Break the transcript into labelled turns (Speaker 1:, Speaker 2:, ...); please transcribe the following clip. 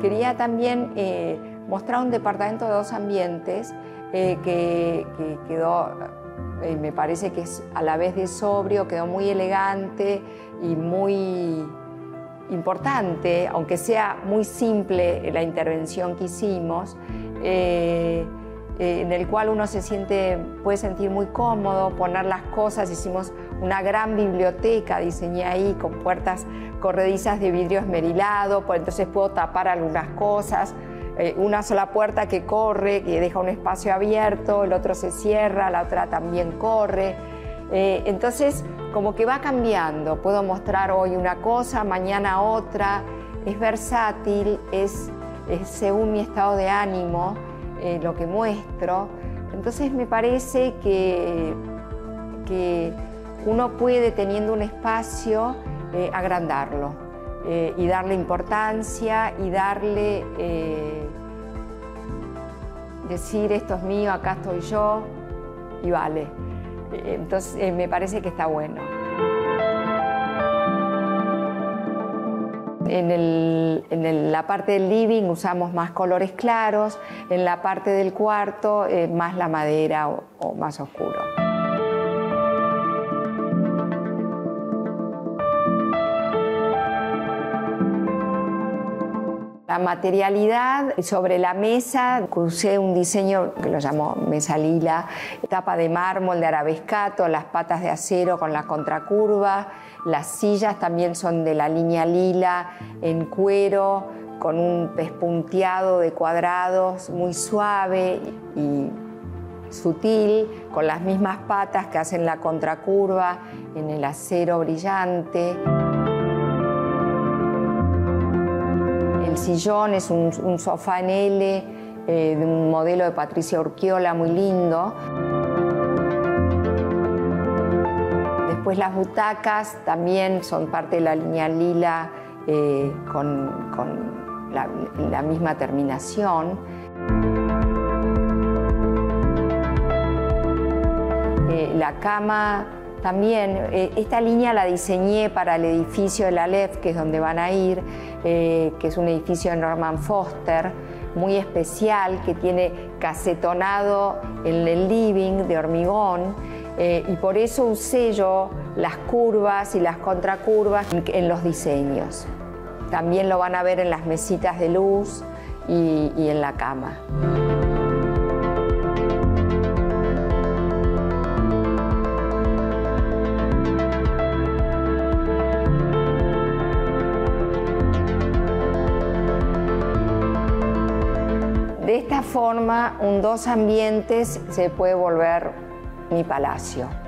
Speaker 1: quería también mostrar un departamento de 2 ambientes que quedó, me parece que es a la vez de sobrio, quedó muy elegante y muy importante, aunque sea muy simple la intervención que hicimos, en el cual uno puede sentir muy cómodo, poner las cosas. Hicimos una gran biblioteca, diseñé ahí con puertas corredizas de vidrio esmerilado, pues entonces puedo tapar algunas cosas. Una sola puerta que corre, que deja un espacio abierto, el otro se cierra, la otra también corre. Entonces, como que va cambiando. Puedo mostrar hoy una cosa, mañana otra. Es versátil, es según mi estado de ánimo lo que muestro. Entonces me parece que uno puede, teniendo un espacio, agrandarlo y darle importancia y darle, decir esto es mío, acá estoy yo y vale. Entonces me parece que está bueno. En la parte del living usamos más colores claros, en la parte del cuarto más la madera o más oscuro. La materialidad, sobre la mesa usé un diseño que lo llamo mesa lila, tapa de mármol de arabescato, las patas de acero con la contracurva, las sillas también son de la línea lila en cuero, con un pespunteado de cuadrados muy suave y sutil, con las mismas patas que hacen la contracurva en el acero brillante. El sillón es un sofá en L de un modelo de Patricia Urquiola muy lindo. Después las butacas también son parte de la línea lila con la misma terminación. La cama también, esta línea la diseñé para el edificio de la Aleph, que es donde van a ir, que es un edificio de Norman Foster, muy especial, que tiene casetonado en el living de hormigón, y por eso usé yo las curvas y las contracurvas en los diseños. También lo van a ver en las mesitas de luz y en la cama. De esta forma, un 2 ambientes se puede volver mi palacio.